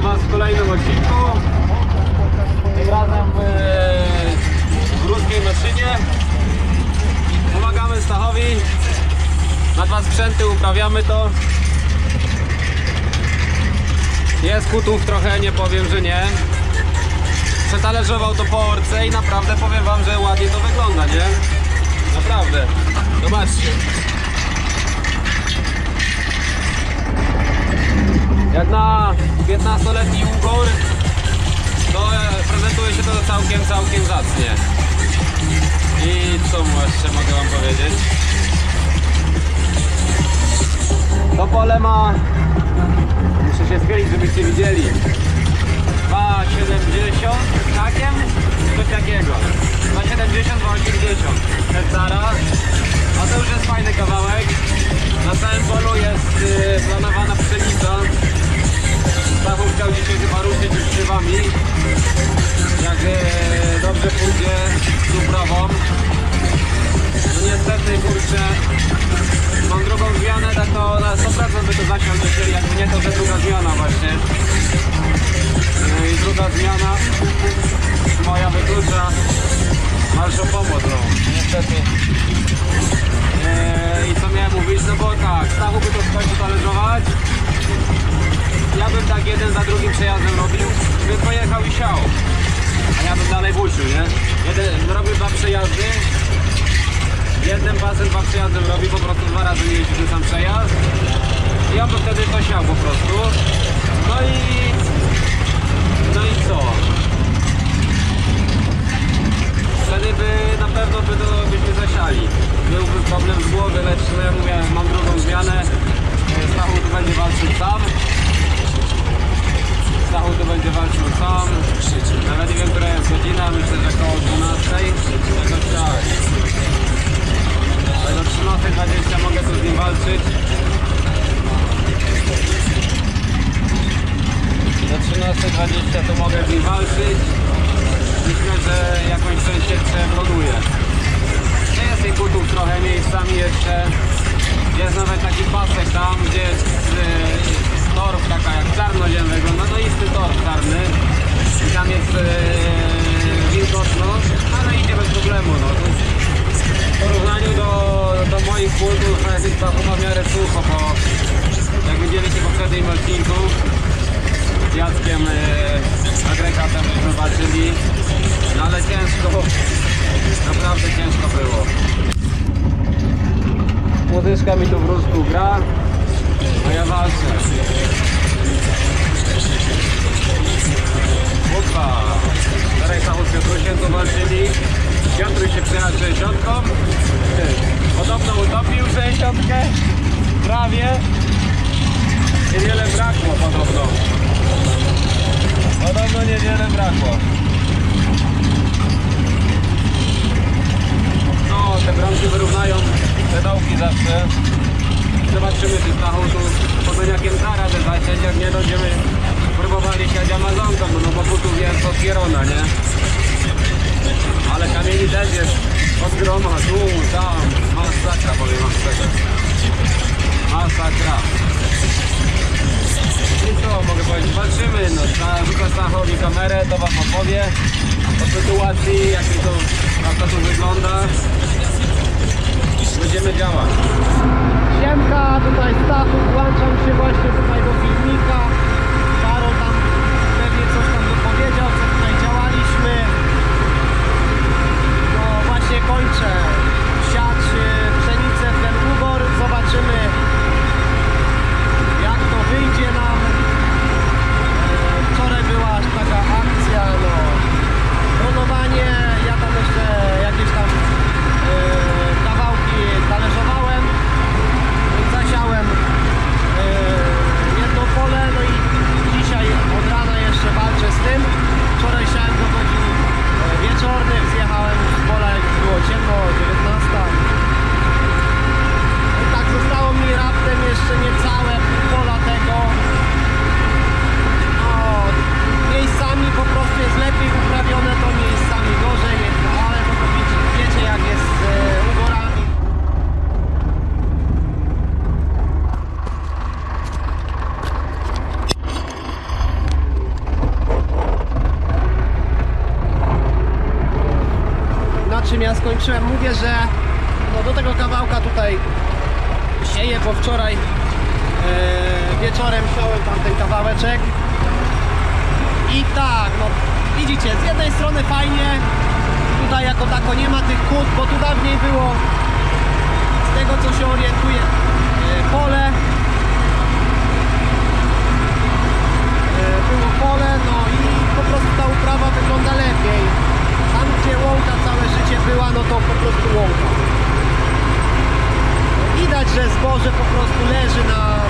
Was w kolejnym odcinku. Tym razem w ruskiej maszynie. Pomagamy Stachowi. Na 2 sprzęty uprawiamy to. Jest kutów trochę, nie powiem, że nie. Przetalerzował to po orce i naprawdę powiem Wam, że ładnie to wygląda, nie? Naprawdę. Zobaczcie. Jak na 15-letni ugor, to prezentuje się to całkiem zacnie. I co jeszcze mogę Wam powiedzieć? To pole ma... Muszę się schylić, żebyście widzieli. 2,70 hakiem, coś takiego. 2,70, 2,80 hektara. A to już jest fajny kawałek. Na całym polu jest planowana pszenica. Stachu chciał dzisiaj chyba ruszyć już krzywami. Jak dobrze pójdzie z uprawą. No niestety, kurczę, mam drugą zmianę, tak to na 100% by to zasiał dzisiaj, jakby nie to, że druga zmiana właśnie. I druga zmiana moja wyklucza dalszą pomoc, no niestety. I co miałem mówić, no bo tak, Stachu by to skończył talerzować. Ja bym tak jeden za drugim przejazdem robił, bym pojechał i siał. A ja bym dalej busił, nie? Robił 2 przejazdy. Jednym pasem 2 przejazdem robi, po prostu 2 razy nie jeździ ten sam przejazd. I ja bym wtedy to siał po prostu. No i co? Wtedy by na pewno byśmy zasiali. Byłby problem z głowy, lecz no ja mówię, mam drugą zmianę. Stachu tu będzie walczył sam. Stachu tu będzie walczył sam. Nawet nie wiem, która jest godzina, myślę, że około 12. Jakoś tak. Do 13:20 mogę tu z nim walczyć. Do 13:20 to mogę z nim walczyć. Myślę, że jakąś część jeszcze planuje. Jest tych kutów trochę miejscami jeszcze. Jest nawet taki pasek tam, gdzie jest torf, taka jak czarnoziem wygląda. No jest ten torf czarny. I tam jest wilgotno, ale idzie bez problemu. No. W porównaniu do moich płotów jest chyba w miarę sucho, bo jak widzieliście w poprzednim odcinku z Jackiem agregatem zobaczyli, no ale ciężko, naprawdę ciężko było. Młodyczka mi tu w różku gra, a ja walczę. Opa! Teraz Stachu z Piotrusiem tu walczyli. Piotruś się przyjechał 60. Podobno utopił 60. Prawie. Niewiele brakło podobno. Podobno niewiele brakło. No, te bramki wyrównają te dołki zawsze. Zobaczymy, czy Stachu tu podaniakiem da radę zaciąć, jak nie będziemy próbowali siać Amazonką, no bo butów jest od Kierona, nie? Ale kamieni też jest od groma, tu, tam, masakra, powiem wam szczerze. Masakra. I co mogę powiedzieć, walczymy, no, rzucę Stachowi kamerę, to wam opowie o sytuacji, jak to tu wygląda. Będziemy działać. Siemka, tutaj Stachu, włączam się właśnie tutaj do filmika. Karol tam pewnie coś tam dopowiedział, co tutaj działaliśmy. No właśnie kończę siać pszenicę w ten ugor. Zobaczymy, jak to wyjdzie nam. Wczoraj była taka akcja, no, dronowanie. Ja tam jeszcze jakieś tam kawałki talerzowałem. Zasiałem jedno pole. czym ja skończyłem. Mówię, że no do tego kawałka tutaj sieję, bo wczoraj wieczorem siałem tam ten kawałeczek. I tak, no widzicie, z jednej strony fajnie, tutaj jako tako nie ma tych kłód, bo tu dawniej było, z tego co się orientuje, pole. Było pole, no i po prostu ta uprawa wygląda lepiej. Tam gdzie łąka całe życie była, no to po prostu łąka. Widać, że zboże po prostu leży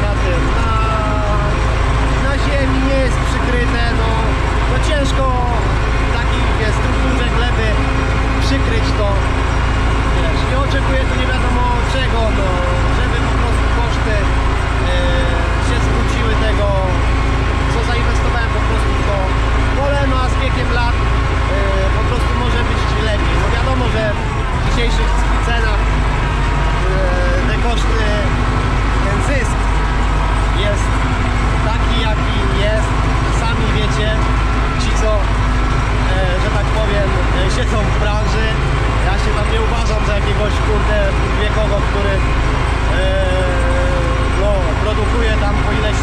na ziemi, nie jest przykryte, no ciężko w takiej strukturze gleby przykryć to. Wiesz, nie oczekuję tu nie wiadomo czego, no, żeby po prostu koszty się zwróciły tego, co zainwestowałem po prostu w to pole, no a z biegiem lat po prostu może być lepiej. No wiadomo, że w dzisiejszych cenach te koszty, ten zysk jest taki jaki jest. Sami wiecie, ci co, że tak powiem, siedzą w branży. Ja się tam nie uważam za jakiegoś kurde wiekowo, który no, produkuje tam po ileś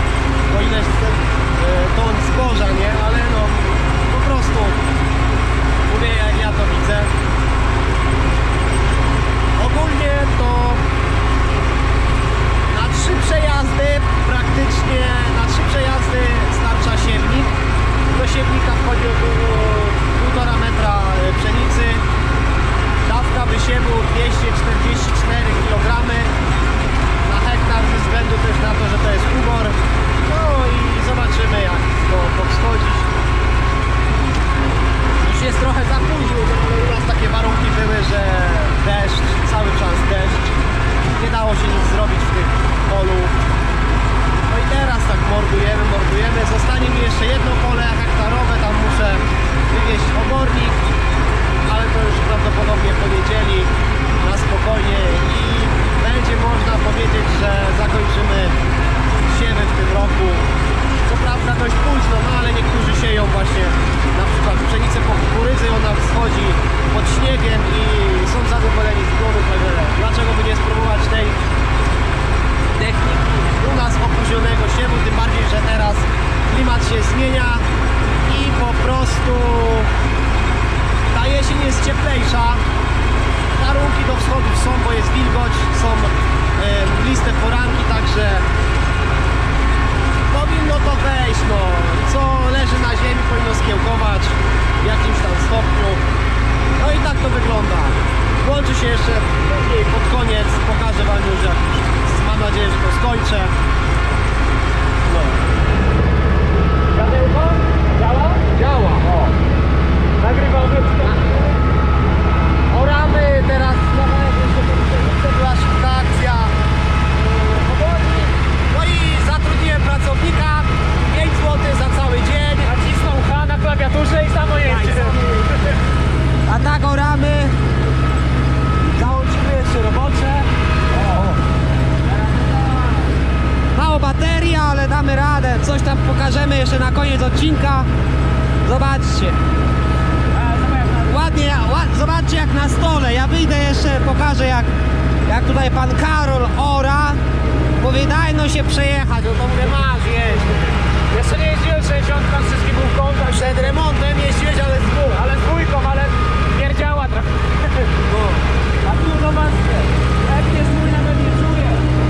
ton zboża, nie? Ale no po prostu mówię, jak ja to widzę. Ogólnie to na 3 przejazdy praktycznie, na 3 przejazdy starcza siewnik. Do siewnika wchodzi około 1,5 metra pszenicy. Dawka wysiewu 244 kg na hektar, ze względu też na to, że to jest ubor. No i zobaczymy, jak to wschodzi. Już jest trochę za późno, bo u nas takie warunki były, że deszcz, cały czas deszcz. Nie dało się nic zrobić w tym polu. No i teraz tak mordujemy. Zostanie mi jeszcze jedno pole hektarowe, tam muszę wywieźć obornik, ale to już prawdopodobnie po niedzieli na spokojnie i będzie można powiedzieć, że zakończymy siewy w tym roku. Co prawda dość późno, no ale niektórzy sieją właśnie na przykład pszenicę po kukurydzy, ona wschodzi pod śniegiem i są zadowoleni z płodu, także dlaczego by nie spróbować tej techniki u nas opóźnionego siewu, tym bardziej, że teraz klimat się zmienia i po prostu ta jesień jest cieplejsza, warunki do wschodów są, bo jest wilgoć, są mgliste poranki, także powinno to wejść, no co leży na ziemi powinno skiełkować w jakimś tam stopniu, no i tak to wygląda. Włączy się jeszcze później pod koniec, pokażę wam już, jak mam nadzieję, że to skończę. No. Światełko? Działa? Działa, o. Nagrywamy. Oramy teraz, jeszcze była szybka akcja. No i zatrudniłem pracownika, 5 zł za cały dzień. Nacisnął H na klawiaturze i samo jedzie. A tak oramy. Załączymy jeszcze robocze. Mało baterii, ale damy radę. Coś tam pokażemy jeszcze na koniec odcinka. Zobaczcie. Ładnie, zobaczcie jak na stole. Ja wyjdę jeszcze, pokażę jak tutaj pan Karol ora. Mówi, daj no się przejechać. No to mówię, masz jeźdź. Jeszcze nie jeździłem 60 z wszystkim półką. Przed remontem jeździłeś, ale z dwóch. Ale z dwójką, ale pierdziała trochę. No. A tu zobaczcie, jak jest mój, nawet nie czuję.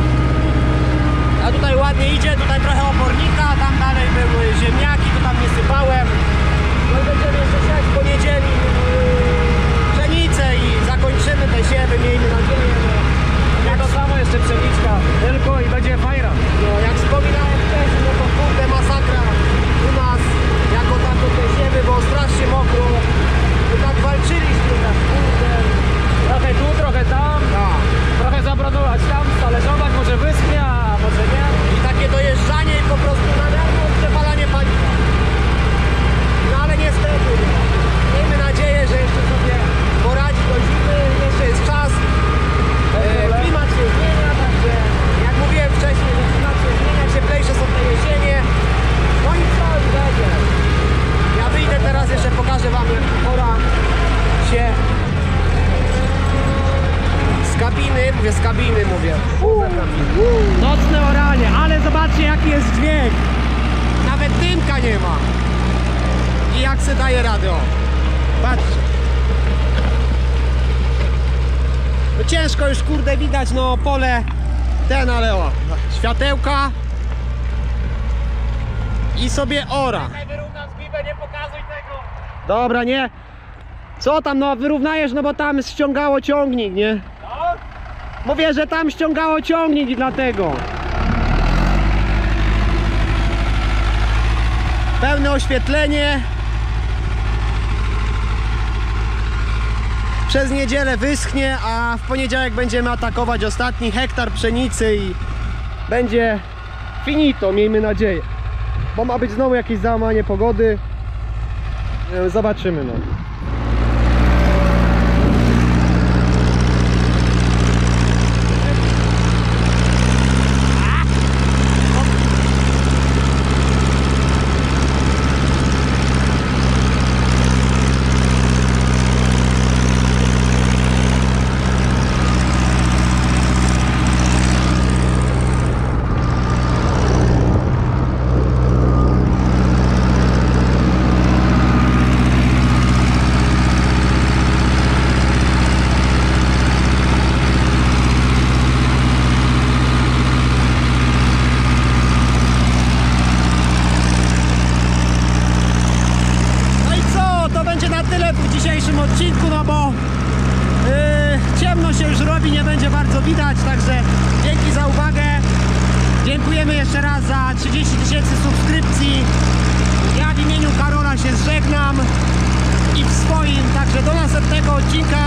A tutaj ładnie idzie, tutaj trochę obornika, tam dalej były ziemniaki, to tam nie sypałem. No i będziemy jeszcze siać w poniedzieli pszenicę i zakończymy te siewy, miejmy nadzieję, że... Nie to samo jeszcze pszeniczka, tylko i będzie fajna. No, jak wspominałem wcześniej, no to Mówię z kabiny, mówię. Nocne oranie, ale zobaczcie jaki jest dźwięk. Nawet dymka nie ma. I jak se daje radę, o. Patrzcie. No ciężko już kurde widać, no pole ten, ale o. Światełka. I sobie ora. Czekaj, wyrównam zbibę, nie pokazuj tego. Dobra, nie. Co tam, no wyrównajesz, no bo tam ściągało ciągnik, nie? No? Mówię, że tam ściągało ciągnik i dlatego. Pełne oświetlenie. Przez niedzielę wyschnie, a w poniedziałek będziemy atakować ostatni hektar pszenicy i będzie finito, miejmy nadzieję. Bo ma być znowu jakieś załamanie pogody. Zobaczymy, no. Odcinku, no bo ciemno się już robi, nie będzie bardzo widać, także dzięki za uwagę. Dziękujemy jeszcze raz za 30 000 subskrypcji. Ja w imieniu Karola się żegnam i w swoim, także do następnego odcinka.